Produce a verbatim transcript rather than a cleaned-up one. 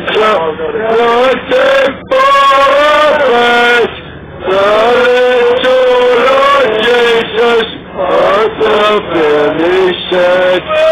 Nothing for us, sorry to Lord Jesus, of the finished